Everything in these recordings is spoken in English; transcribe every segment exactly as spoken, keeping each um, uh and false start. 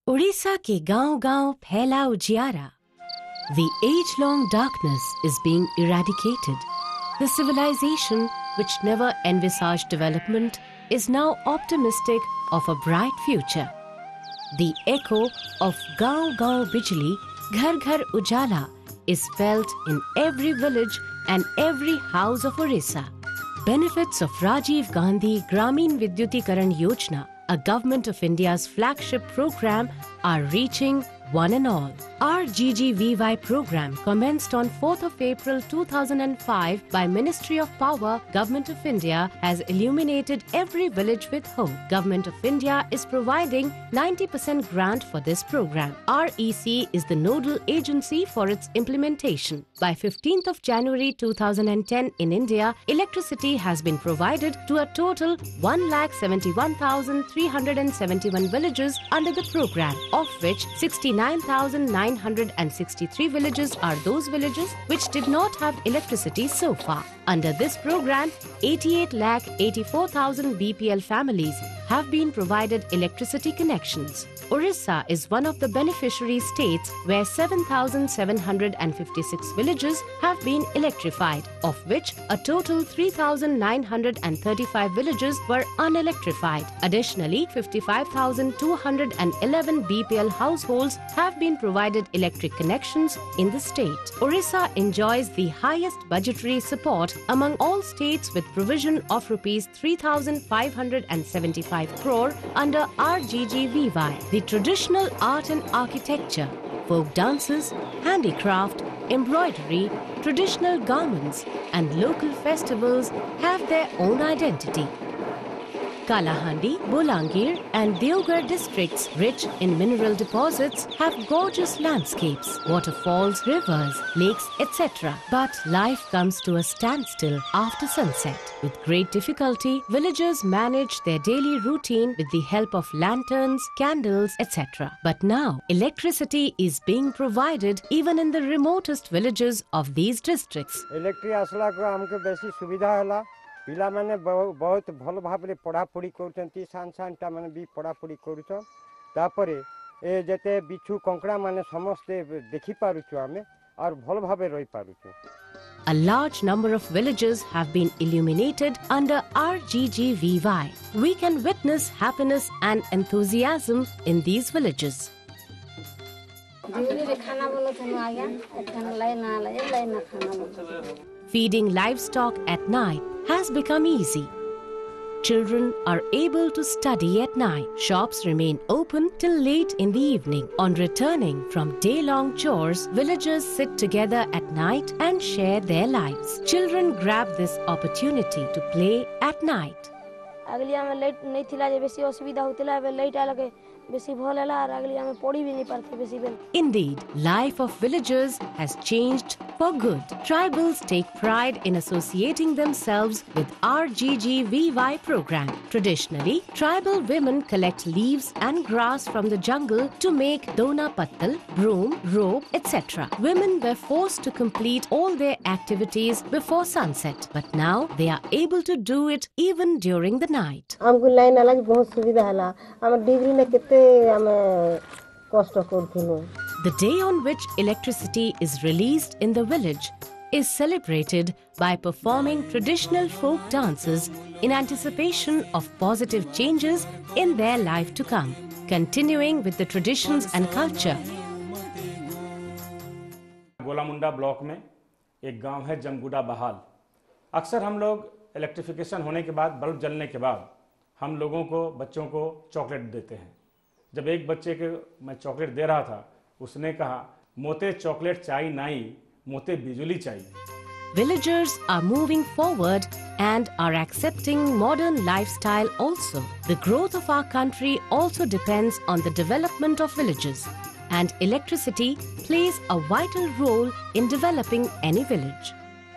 उड़ीसा के गांव-गांव फैला उजियारा. The age-long darkness is being eradicated. The civilization, which never envisaged development, is now optimistic of a bright future. The echo of Gaon Gaon Bijli, Ghar Ghar Ujala is felt in every village and every house of Orissa. Benefits of Rajiv Gandhi Gramin Vidyutikaran Yojana, a Government of India's flagship program, are reaching one and all. R G G V Y program commenced on fourth of April two thousand five by Ministry of Power, Government of India has illuminated every village with hope. Government of India is providing ninety percent grant for this program. R E C is the nodal agency for its implementation. By fifteenth of January two thousand ten in India, electricity has been provided to a total one lakh seventy-one thousand three hundred seventy-one villages under the program, of which sixty-nine thousand nine hundred sixty-three villages are those villages which did not have electricity so far. Under this program, eighty-eight lakh eighty-four thousand B P L families have been provided electricity connections. Orissa is one of the beneficiary states where seven thousand seven hundred fifty-six villages have been electrified, of which a total three thousand nine hundred thirty-five villages were unelectrified. Additionally, fifty-five thousand two hundred eleven B P L households have been provided electric connections in the state. Orissa enjoys the highest budgetary support among all states with provision of rupees three thousand five hundred seventy-five crore under R G G V Y. The traditional art and architecture, folk dances, handicraft, embroidery, traditional garments and local festivals have their own identity. Kalahandi, Bolangir and Deoghar districts, rich in mineral deposits, have gorgeous landscapes, waterfalls, rivers, lakes, et cetera. But life comes to a standstill after sunset. With great difficulty, villagers manage their daily routine with the help of lanterns, candles, et cetera. But now, electricity is being provided even in the remotest villages of these districts. Electric asla ko amke besi subidha hala. पिला माने बहुत भल भाव में पढ़ा पढ़ी करछंती सान सान टा माने भी पढ़ा पढ़ी करूछन तापरे ए जते बिछु कंकड़ा माने समस्त देखि पारुछु आमे और भल भावे रही पारुछु. A large number of villages have been illuminated under R G G V Y. We can witness happiness and enthusiasm in these villages. Feeding livestock at night has become easy. Children are able to study at night. Shops remain open till late in the evening. On returning from day-long chores, villagers sit together at night and share their lives. Children grab this opportunity to play at night. Indeed, life of villagers has changed for good. Tribals take pride in associating themselves with R G G V Y program. Traditionally, tribal women collect leaves and grass from the jungle to make dona pattal, broom, rope, et cetera. Women were forced to complete all their activities before sunset, but now they are able to do it even during the night. The day on which electricity is released in the village is celebrated by performing traditional folk dances in anticipation of positive changes in their life to come, continuing with the traditions and culture. Golamunda block में एक गांव है जमगुड़ा बहाल. अक्सर हम लोग electrification होने के बाद, बल्ब जलने के बाद हम लोगों को, बच्चों को चॉकलेट देते हैं. जब एक बच्चे के मैं चॉकलेट दे रहा था, उसने कहा, मोते चॉकलेट चाहिए नहीं, मोते बिजली चाहिए. Villagers are moving forward and are accepting modern lifestyle also. The growth of our country also depends on the development of villages, and electricity plays a vital role in developing any village.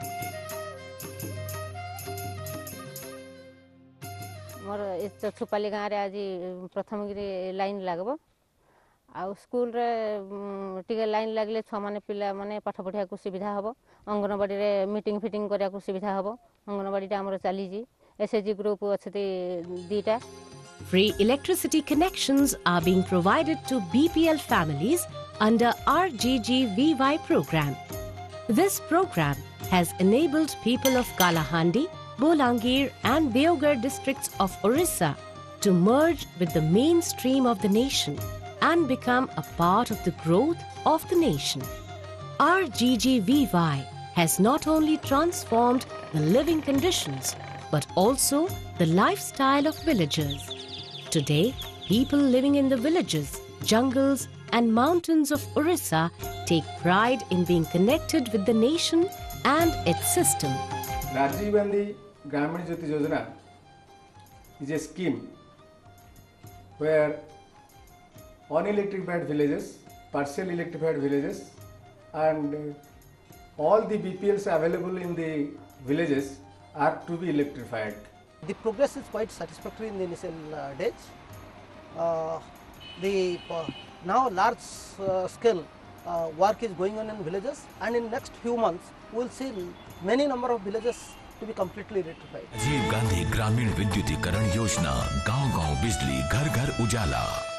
चछुपाली गाँव आज प्रथम line लगब आ school रे टिके line लगले छ माने पिला माने पाठ पढ़िया को सुविधा हबो. अंगनवाड़ी रे मीटिंग फिटिंग करिया को सुविधा हबो. अंगनवाड़ी टा हमर चली जी. एसएचजी ग्रुप अछि दीटा. Free electricity connections are being provided to B P L families under R G G V Y program. This program has enabled people of Kalahandi, Bolangir and Deoghar districts of Orissa to merge with the mainstream of the nation and become a part of the growth of the nation. R G G V Y has not only transformed the living conditions but also the lifestyle of villagers. Today, people living in the villages, jungles and mountains of Orissa take pride in being connected with the nation and its system. Rajiv Gandhi Gramin Jyoti Yojana is a scheme where unelectrified villages, partially electrified villages and all the B P Ls available in the villages are to be electrified. The progress is quite satisfactory in the initial uh, days. Uh, the uh, now large uh, scale uh, work is going on in villages, and in next few months we will see many number of villages to be completely electrified. Rajiv Gandhi ग्रामीण विद्युतीकरण योजना, गांव गांव बिजली, घर घर उजाला।